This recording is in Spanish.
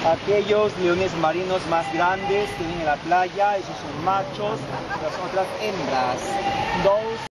Aquellos leones marinos más grandes que viven en la playa, esos son machos, las otras hembras. Dos